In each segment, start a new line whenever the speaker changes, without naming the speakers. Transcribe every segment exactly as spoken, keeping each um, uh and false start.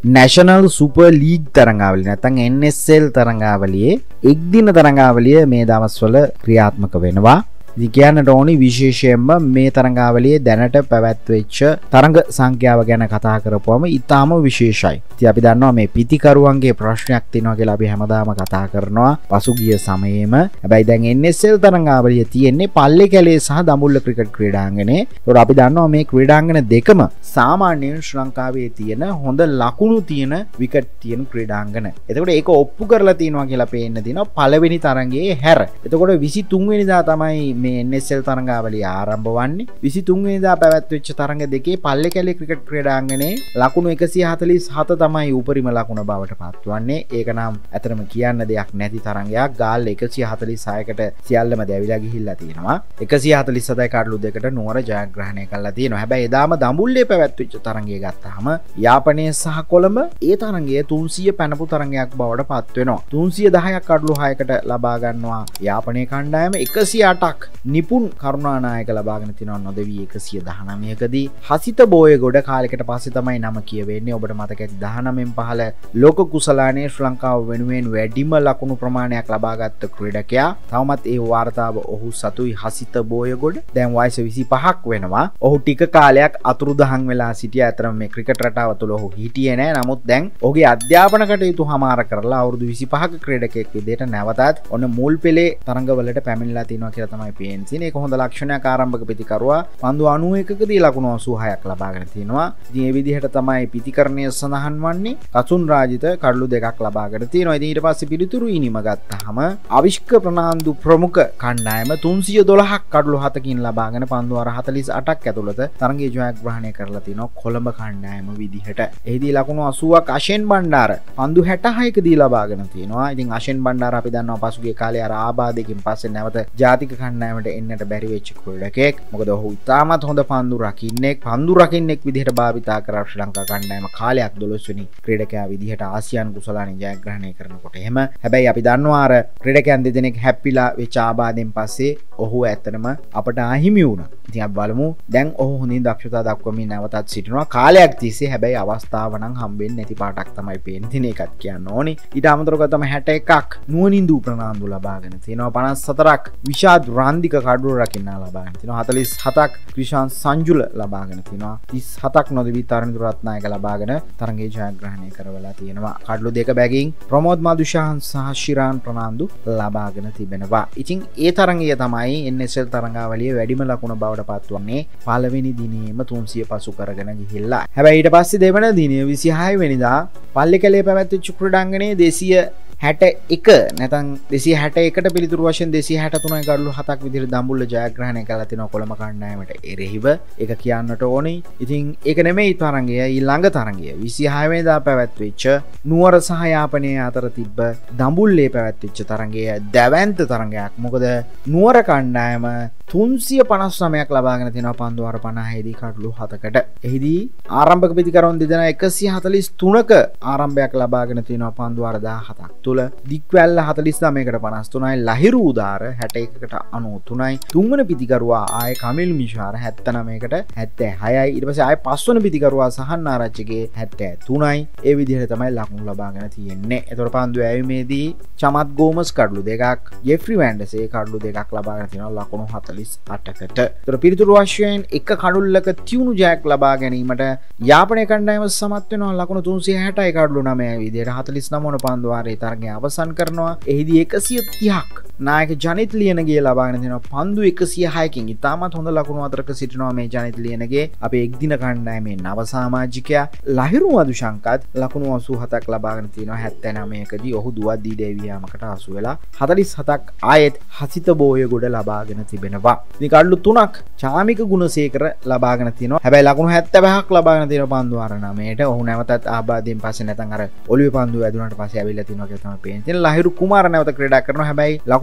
National super league තරඟාවලිය නැත්නම් N S L තරඟාවලියේ එක් දින තරඟාවලිය මේ දවස්වල ක්‍රියාත්මක වෙනවා. ඉතින් කියන්නට ඕනි විශේෂයෙන්ම මේ තරඟාවලියේ දැනට පැවැත්වෙච්ච තරඟ සංඛ්‍යාව ගැන කතා කරපුවම ඉතාම විශේෂයි. ඉතින් අපි දන්නවා මේ පිතිකරුවන්ගේ ප්‍රශ්නයක් තියෙනවා කියලා අපි හැමදාම කතා කරනවා පසුගිය සමයේම. හැබැයි දැන් N S L තරඟාවලිය තියෙන්නේ පල්ලේ කැලේ සහ දඹුල්ල ක්‍රිකට් ක්‍රීඩාංගණේ. ඒකට අපි දන්නවා මේ ක්‍රීඩාංගන දෙකම සාමාන්‍යයෙන් ශ්‍රී ලංකාවේ තියෙන හොඳ ලකුණු තියෙන විකට් තියෙන ක්‍රීඩාංගන. එතකොට ඒක ඔප්පු කරලා තියෙනවා කියලා පේන්න දිනවා පළවෙනි තරඟයේ හැර. එතකොට විසිතුන් වෙනිදා තමයි මේ N S L තරඟාවලිය ආරම්භ වන්නේ. විසිතුන් වෙනිදා පැවැත්වෙච්ච තරඟ දෙකේ පල්ලේ කැලේ ක්‍රිකට් ක්‍රීඩාංගණේ ලකුණු එකසිය හතළිස් හත තමයි උපරිම ලකුණ බවට පත්වන්නේ. ඒක නම් ඇත්තටම කියන්න දෙයක් නැති තරඟයක්. ගාල් එකසිය හතළිස් හයකට සියල්ලම දැවිලා ගිහිල්ලා තියෙනවා. එකසිය හතළිස් හතයි කඩලු දෙකට නුවර ජයග්‍රහණය කළා තියෙනවා. හැබැයි එදාම දඹුල්ලේ පැවැත්වෙච්ච තරඟය ගත්තාම යාපනයේ සහ කොළඹ ඒ තරඟය තුන්සිය පැනපු තරඟයක් බවට පත් වෙනවා. තුන්සිය දහයක් කඩලු හයකට ලබා ගන්නවා යාපනයේ කණ්ඩායම. එකසිය අටක් නිපුන් කරුණානායක ලබාගෙන තිනවා නොදවී එකසිය දහනවයකදී. හසිත බෝයගොඩ කාලෙකට පස්සේ තමයි නම කියවෙන්නේ. ඔබට මතක ඇති දහනවයෙන් පහළ ලෝක කුසලානේ ශ්‍රී ලංකාව වෙනුවෙන් වැඩිම ලකුණු ප්‍රමාණයක් ලබාගත් ක්‍රීඩකයා. තවමත් ඒ වාර්තාව ඔහු සතුයි හසිත බෝයගොඩ. දැන් වයස විසිපහක් වෙනවා. ඔහු ටික කාලයක් අතුරුදහන් වෙලා සිටියා. අතරම මේ ක්‍රිකට් රටාව තුළ ඔහු හිටියේ නැහැ. නමුත් දැන් ඔහුගේ අධ්‍යාපන කටයුතු හමාර කරලා අවුරුදු විසිපහක ක්‍රීඩකයෙක් විදිහට නැවතත් ඔන්න මුල් පෙළේ තරඟවලට පැමිණලා තිනවා කියලා තමයි පේන්නේ. ඒක හොඳ ලක්ෂණයක්. ආරම්භක පිතිකරුවා පන්දු අනූ එකකදී ලකුණු අසූ හයක් ලබාගෙන තිනවා. ඉතින් මේ විදිහට තමයි පිතිකරණය සඳහන් වන්නේ. කසුන් රාජිත කඩලු දෙකක් ලබාගෙන තිනවා. ඉතින් ඊට පස්සේ පිළිතුරු ඉනිම ගත්තාම අවිෂ්ක ප්‍රනාන්දු ප්‍රමුඛ කණ්ඩායම තුන්සිය දොළහක් කඩලු හතකින් ලබාගෙන පන්දු අර හතළිස් අටක් ඇතුළත තරගයේ ජයග්‍රහණය කරලා තිනවා කොළඹ කණ්ඩායම විදිහට. එහිදී ලකුණු අසූවක් අෂෙන් බණ්ඩාර පන්දු හැටහයකදී ලබාගෙන තිනවා. ඉතින් අෂෙන් බණ්ඩාර අපි දන්නවා පසුගිය කාලේ අර ආබාධයකින් පස්සේ නැවත ජාතික කණ්ඩායමට එන්නට බැරි වෙච්ච ක්‍රීඩකයෙක්. මොකද ඔහු ඉතාමත් හොඳ පන්දු රකින්නෙක් පන්දු රකින්නෙක් විදිහට භාවිතා කරා ශ්‍රී ලංකා කණ්ඩායම කාලයක් දොළොස් වෙනි ක්‍රීඩකයා විදිහට ආසියානු කුසලානේ ජයග්‍රහණය කරනකොට. එහෙම හැබැයි අපි දන්නවා අර ක්‍රීඩකයන් දෙදෙනෙක් හැප්පිලා වෙච්ච ආබාධයෙන් පස්සේ ඔහු ඇත්තටම අපට අහිමි වුණා. ඉතින් අපි බලමු දැන් ඔහු හොඳින් දක්ෂතා දක්වමින් නැවතත් සිටිනවා කාලයක් තිස්සේ. හැබැයි අවස්ථාව නම් හම්බෙන්නේ නැති පාටක් තමයි පේන්නේ. ඉතින් ඒකත් කියන්න ඕනේ. ඊට අමතරව තමයි හැට එකක් නුවණින්දු ප්‍රනාන්දු ලබාගෙන තිනවා. පනස් හතරක් විෂාද් රාන්දික කඩුව රකින්න ලබාගෙන තිනවා. හතළිස් හතක් ක්‍රිෂාන් සංජුල ලබාගෙන තිනවා. තිස් හතක් නොදවි තරුණ රත්නායක ලබාගෙන තරගයේ ජයග්‍රහණය කරවලා තියෙනවා. කඩලු දෙක බැගින් ප්‍රමෝද් මදුෂාන් සහ ශිරාන් ප්‍රනාන්දු ලබාගෙන තිබෙනවා. ඉතින් ඒ තරගය තමයි N S L තරඟාවලියේ වැඩිම ලකුණ බවට පත්වන්නේ. පළවෙනි දිනේම තුන්සිය පසු කරගෙන ගිහිල්ලා. හැබැයි ඊට පස්සේ දෙවන දිනේ විසිහය වෙනිදා පල්ලේ කැලේ පැවැත්විච්ච ක්‍රීඩාංගණයේ දෙසිය හැට එක නැතන් දෙසිය හැට එකට පිළිතුරු වශයෙන් දෙසිය හැට තුනයි කඩලු හතක් විදිහට දඹුල්ල ජයග්‍රහණය කරලා තිනවා කොළඹ කණ්ඩායමට එරෙහිව. ඒක කියන්නට ඕනේ. ඉතින් ඒක නෙමෙයි තරඟය. ඊළඟ තරඟය විසිහය වෙනිදා පැවැත්වෙච්ච නුවර සහ යාපනයේ අතර තිබ්බ දඹුල්ලේ පැවැත්වෙච්ච තරඟය දැවැන්ත තරඟයක්. මොකද නුවර කණ්ඩායම තුන්සිය පනස් නවයක් ලබාගෙන තිනවා පන්දු අර පනහයේදී කඩලු හතකට. එහිදී ආරම්භක පිතිකරුවන් දෙදෙනා එකසිය හතළිස් තුනක ආරම්භයක් ලබාගෙන තිනවා පන්දු අර දහහතක් තුල. දික්වැල්ල හතළිස් නවයකට පනස් තුනයි ලහිරු උදාර හැට එකකට අනූ තුනයි. තුන්වන පිතිකරුවා ආය කමිල් මිෂාර හැත්තනවයකට හැත්තෑ හයයි. ඊට පස්සේ ආය පස්වන පිතිකරුවා සහන් ආරච්චිගේ හැත්තෑ තුනයි. ඒ විදිහට තමයි ලකුණු ලබාගෙන තියෙන්නේ. ඒතකොට පන්දු ඇවීමේදී චමත් ගෝමස් කඩලු දෙකක්, ජෙෆ්රි වැන්ඩසේ කඩලු දෙකක් ලබාගෙන තිනවා ලකුණු හතළිස් අටකට. ඒතකොට පිළිතුරු වශයෙන් එක කඩුල්ලක තියුණු ජයක් ලබා ගැනීමට යාපනයේ කණ්ඩායම සමත් වෙනවා ලකුණු තුන්සිය හැටයි කඩලු නවය විදිහට හතළිස් නව වන පන්දු වාරයේ තරගය අවසන් කරනවා. එහිදී එකසිය තිහක් නායක ජනිත් ලියනගේ ලබාගෙන තිනවා පන්දු එකසිය හයකින්. ඉතාමත් හොඳ ලකුණු අතරක සිටිනවා මේ ජනිත් ලියනගේ. අපේ එක්දින කණ්ඩායමේ නව සමාජිකයා ලහිරු මදුශංකත් ලකුණු අසූ හතක් ලබාගෙන තිනවා හැත්තෑ නවයකදී. ඔහු දුවද්දී දේවියාමකට හසු වෙලා හතළිස් හතක් ආයෙත් හසිත බෝයගොඩ ලබාගෙන තිබෙනවා. ඉතින් කඩලු තුනක් චාමික ගුණසේකර ලබාගෙන තිනවා. හැබැයි ලකුණු හැත්තෑ පහක් ලබාගෙන තිනවා පන්දු අර නවයට. ඔහු නැවතත් ආබාධයෙන් පස්සේ නැතන් අර ඔලිවේ පන්දු වැදුනට පස්සේ ඇවිල්ලා තිනවා කියලා තමයි පේන්නේ. ඉතින් ලහිරු කුමාර නැවත ක්‍රීඩා කරනවා. හැබැයි ලකුණු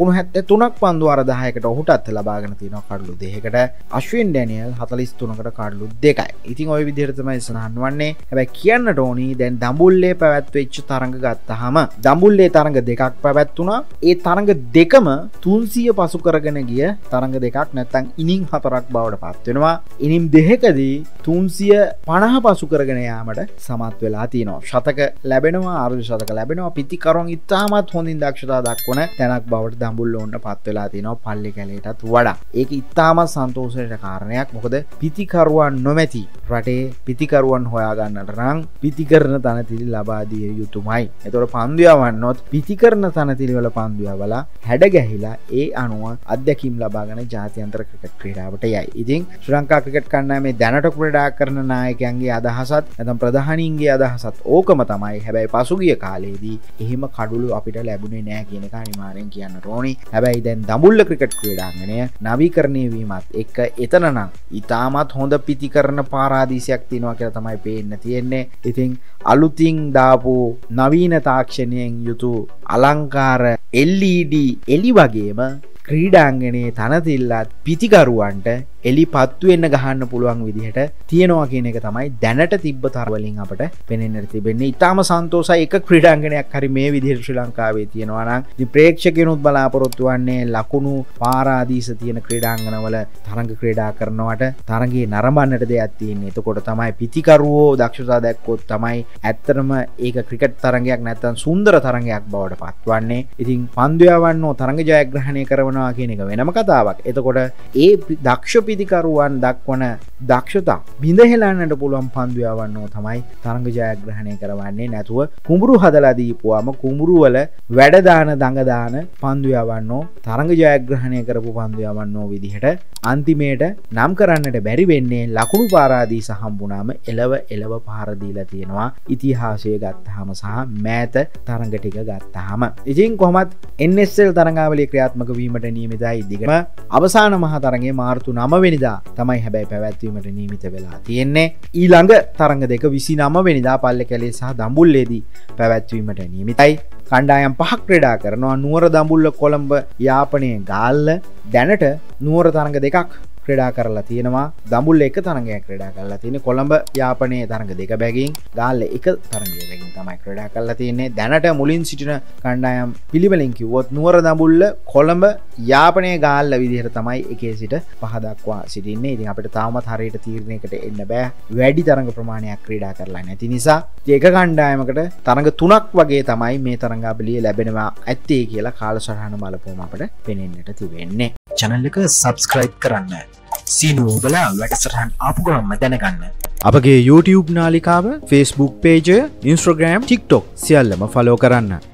ලකුණු හැත්තෑ තුනක් පන්දු අර දහයකට ඔහුටත් ලබාගෙන තියෙනවා කඩලු දෙකකට. අශ්වින් ඩැනියල් හතළිස් තුනකට කඩලු දෙකයි. ඉතින් ওই විදිහට තමයි සඳහන් වන්නේ. හැබැයි කියන්නට ඕනි දැන් දඹුල්ලේ පැවැත්වෙච්ච තරඟ ගත්තාම දඹුල්ලේ තරඟ දෙකක් පැවැත්තුණා. ඒ තරඟ දෙකම තුන්සිය පසු කරගෙන ගිය තරඟ දෙකක් නැත්නම් ඉනිං හතරක් බවට පත් වෙනවා. ඉනිම් දෙකකදී තුන්සිය පනහ පසු කරගෙන යාමට සමත් වෙලා තියෙනවා. ශතක ලැබෙනවා, අර්ධ ශතක ලැබෙනවා. පිතිකරුවන් ඉතාමත් හොඳින් දක්ෂතා දක්වන තැනක් බවට දඹුල්ල ඔන්න පත් වෙලා තියෙනවා පල්ලි කැලේටත් වඩා. ඒක ඉතාමත් සන්තෝෂයට කාරණයක්. මොකද පිතිකරුවන් නොමැති රටේ පිතිකරුවන් හොයා ගන්නට නම් පිතිකරන තනතිරි ලබා දිය යුතුමයි. එතකොට පන්දු යවන්නොත් පිතිකරන තනතිරි වල පන්දු යවලා හැඩ ගැහිලා ඒ අනුව අත්දැකීම් ලබාගෙන ජාත්‍යන්තර ක්‍රිකට් ක්‍රීඩාවට යයි. ඉතින් ශ්‍රී ලංකා ක්‍රිකට් කණ්ඩායමේ දැනට ක්‍රීඩා කරන නායකයන්ගේ අදහසත් නැත්නම් ප්‍රධානීන්ගේ අදහසත් ඕකම තමයි. හැබැයි පසුගිය කාලේදී එහෙම කඩුළු අපිට ලැබුණේ නැහැ කියන එක අනිවාර්යෙන් කියන්නට ඕනි. හැබැයි දැන් දඹුල්ල ක්‍රිකට් ක්‍රීඩාංගණය නවීකරණය වීමත් එක්ක එතන නම් ඉතාමත් හොඳ පිතිකරන පාරාදීසයක් තියෙනවා කියලා තමයි පේන්න තියෙන්නේ. ඉතින් අලුතින් දාපු නවීන තාක්ෂණයෙන් යුතු අලංකාර එල් ඊ ඩී එලි වගේම ක්‍රීඩාංගණයේ තනතිල්ලත් පිතිකරුවන්ට එලි පත්තු වෙන්න ගහන්න පුළුවන් විදිහට තියෙනවා කියන එක තමයි දැනට තිබ්බ තරවලින් අපට පෙනෙන්නට තිබෙන්නේ. ඊටාම සන්තෝෂයි එක ක්‍රීඩාංගණයක් හරි මේ විදිහට ශ්‍රී ලංකාවේ තියෙනවා නම්. ඉතින් ප්‍රේක්ෂකයනුත් බලාපොරොත්තු වෙන්නේ ලකුණු පාරාදීස තියෙන ක්‍රීඩාංගණවල තරඟ ක්‍රීඩා කරනවට තරඟේ නරඹන්නට දෙයක් තියෙන්නේ. එතකොට තමයි පිතිකරුවෝ දක්ෂතා දැක්කොත් තමයි ඇත්තටම ඒක ක්‍රිකට් තරඟයක් නැත්නම් සුන්දර තරඟයක් බවට පත්වන්නේ. ඉතින් පන්දු යවන්නෝ තරඟ ජයග්‍රහණය කරනවා කියන එක වෙනම කතාවක්. එතකොට ඒ දක්ෂ පිතිකරුවන් දක්වන දක්ෂතා බිඳහෙලන්නට පුළුවන් පන්දු යවන්නෝ තමයි තරඟ ජයග්‍රහණය කරවන්නේ. නැතුව කුඹුරු හදලා දීපුවාම කුඹුරු වල වැඩ දාන දඟ දාන පන්දු යවන්නෝ තරඟ ජයග්‍රහණය කරපු පන්දු යවන්නෝ විදිහට අන්තිමේට නම් කරන්නට බැරි වෙන්නේ ලකුණු පාරාදීස හම්බුනාම එලව එලව පහර දීලා තියෙනවා ඉතිහාසය ගත්තාම සහ මෑත තරඟ ටික ගත්තාම. ඉතින් කොහොමත් එන් එස් එල් තරඟාවලිය ක්‍රියාත්මක වීමට නියමිතයි. දිගම අවසාන මහා තරඟයේ මාර්තු නවය වෙනිදා තමයි හැබැයි පැවැත්වීමට නියමිත වෙලා තියෙන්නේ. ඊළඟ තරඟ දෙක විසිනවය වෙනිදා පල්ලේ කැලේ සහ දඹුල්ලේදී පැවැත්වීමට නියමිතයි. කණ්ඩායම් පහක් ක්‍රීඩා කරනවා. නුවර, දඹුල්ල, කොළඹ, යාපනය, ගාල්ල. දැනට නුවර තරඟ දෙකක් ක්‍රීඩා කරලා තියෙනවා. දඹුල්ල එක තරඟයක් ක්‍රීඩා කරලා තියෙන්නේ. කොළඹ යාපනයේ තරඟ දෙක බැගින්, ගාල්ල එක තරඟයක් බැගින් තමයි ක්‍රීඩා කරලා තියෙන්නේ. දැනට මුලින් සිටින කණ්ඩායම් පිළිවෙලින් කිව්වොත් නුවර, දඹුල්ල, කොළඹ, යාපනයේ, ගාල්ල විදිහට තමයි එකේ සිට පහ දක්වා සිටින්නේ. ඉතින් අපිට තාමත් හරියට තීරණයකට එන්න බෑ. වැඩි තරඟ ප්‍රමාණයක් ක්‍රීඩා කරලා නැති නිසා එක කණ්ඩායමකට තරඟ තුනක් වගේ තමයි මේ තරඟාවලිය ලැබෙනවා ඇත්තේ කියලා කාලසටහන බලපුවම අපිට පෙනෙන්නට තිබෙන්නේ.
channel එක subscribe කරන්න. සීනුව බලා වැඩසටහන් ආපු ගමන්ම දැනගන්න.
අපගේ YouTube නාලිකාව, Facebook page, Instagram, TikTok සියල්ලම follow කරන්න.